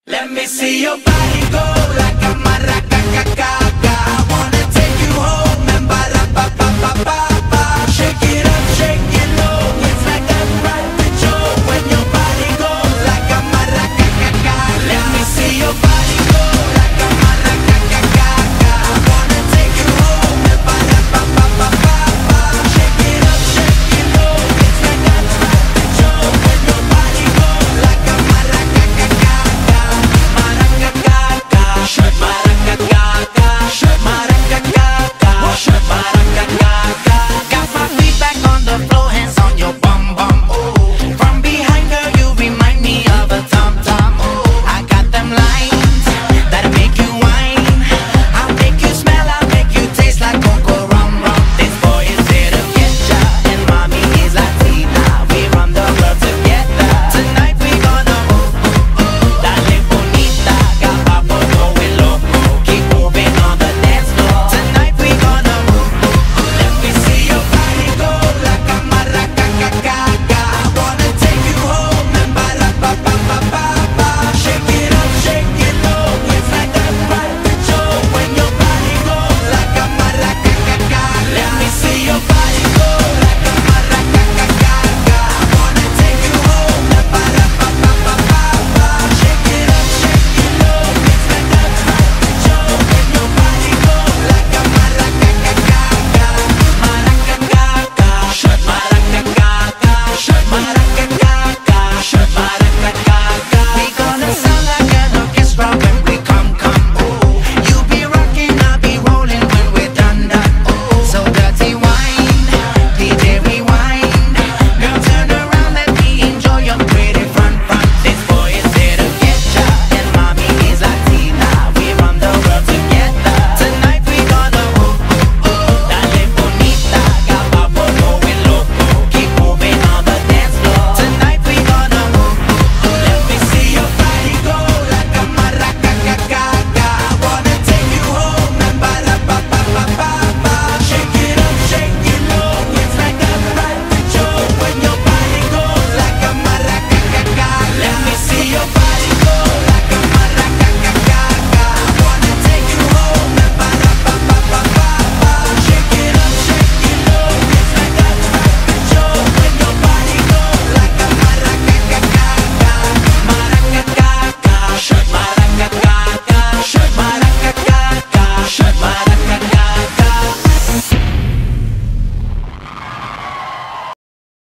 Let me see your body go like a maraca, ca, ca, ca. I wanna take you home and ba la ba ba ba ba ba. Shake it up, shake it.